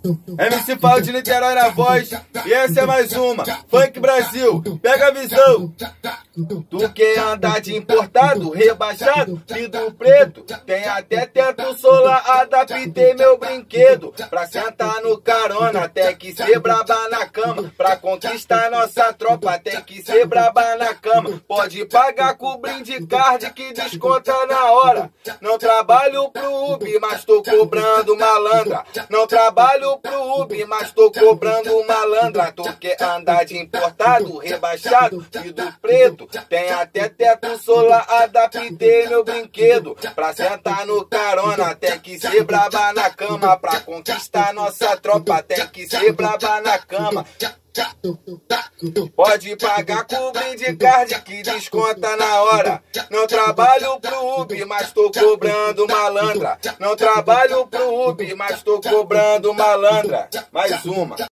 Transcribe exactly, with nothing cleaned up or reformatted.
M C Fala de Niterói na voz, e essa é mais uma. Funk Brasil, pega a visão. Tu quer andar de importado, rebaixado, vidro preto, tem até teto solar, adaptei meu brinquedo. Pra sentar no carona, tem que ser braba na cama. Pra conquistar nossa tropa, tem que ser braba na cama. Pode pagar com brinde card que desconta na hora. Não trabalho pro Uber, mas tô cobrando malandra. Não trabalho pro Uber, mas tô cobrando malandra. Tu quer andar de importado, rebaixado, vidro preto, tem até teto solar, adaptei meu brinquedo. Pra sentar no carona, tem que ser braba na cama. Pra conquistar nossa tropa, tem que ser braba na cama. Pode pagar com brinde card que desconta na hora. Não trabalho pro Uber, mas tô cobrando malandra. Não trabalho pro Uber, mas tô cobrando malandra. Mais uma.